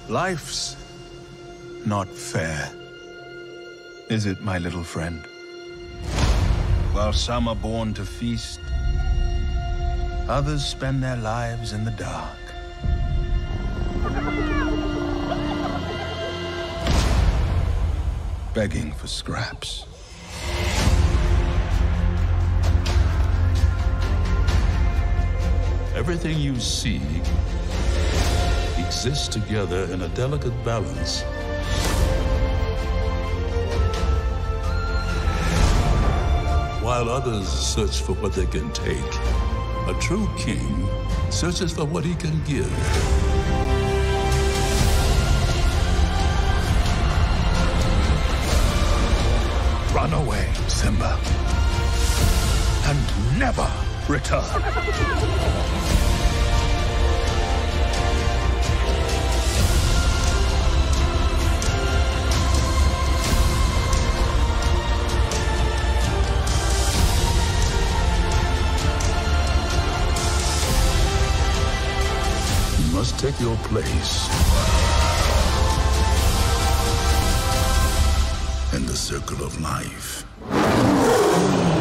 Life's not fair, is it, my little friend? While some are born to feast, others spend their lives in the dark. Begging for scraps. Everything you see exists together in a delicate balance. While others search for what they can take, a true king searches for what he can give. Run away, Simba, and never return. You must take your place in the circle of life.